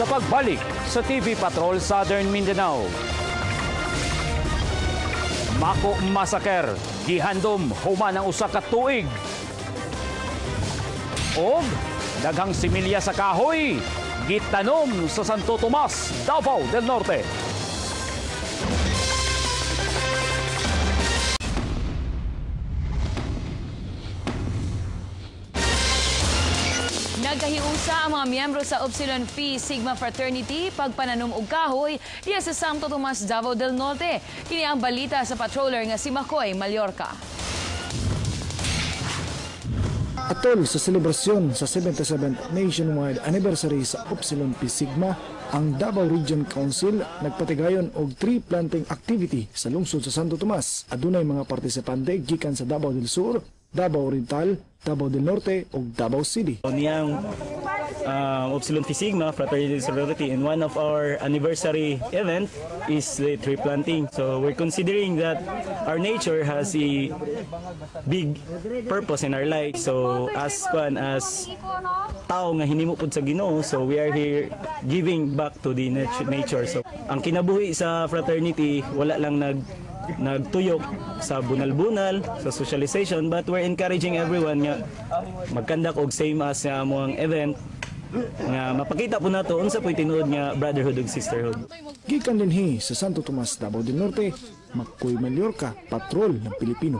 sa pagbalik sa TV Patrol Southern Mindanao. Mako Massacre, gihandom human ang usa ka tuig. Og daghang similya sa kahoy, gitanom sa Sto.Tomas, Davao del Norte. Nagkahiusa ang mga miyembro sa Upsilon Phi Sigma Fraternity pagpananom og kahoy diya sa Sto.Tomas, Davao del Norte. Kini ang balita sa patroller nga si Makoy Mallorca. Atol sa selebrasyon sa 77th Nationwide Anniversary sa Upsilon Phi Sigma, ang Davao Region Council nagpatigayon og tree planting activity sa lungsod sa Sto.Tomas. Adunay mga partisipante gikan sa Davao del Sur, Davao Oriental, Davao del Norte ug Davao City. Niyang Upsilon Phi Sigma Fraternity Sorority, and one of our anniversary event is the tree planting. So we're considering that our nature has a big purpose in our life. So as tao nga hinimo pud sa Ginoo, so we are here giving back to the nature. So ang kinabuhi sa fraternity wala lang nagtuyok sa bunal-bunal, sa socialization, but we're encouraging everyone nga magkandak og same as nga among event nga mapakita po nato unsa po'y tinuod nga brotherhood ug sisterhood. Gikan dinhi sa Sto.Tomas, Davao del Norte, Makoy Mallorca, Patrol ng Pilipino.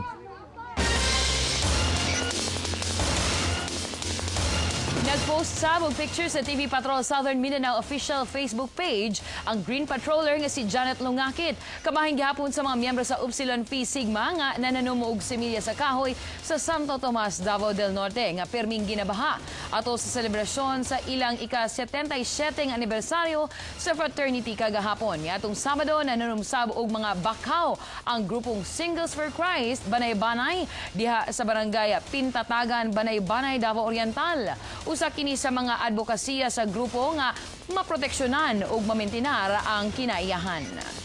Nag-post sabog pictures sa TV Patrol Southern Mindanao official Facebook page ang Green Patroller nga si Janet Lungakit. Kamahing gihapon sa mga miyembro sa Upsilon Phi Sigma nga nananom og similya sa kahoy sa Sto.Tomas, Davao del Norte nga perming ginabaha ato sa selebrasyon sa ilang ika-77 anibersaryo sa fraternity kagahapon. Atong Sabado nananumsab og mga bakaw ang grupong Singles for Christ Banay-Banay diha sa barangay Pintatagan, Banay-Banay, Davao Oriental. Usa kini sa mga advokasya sa grupo nga maproteksyonan ug mamentenar ang kinaiyahan.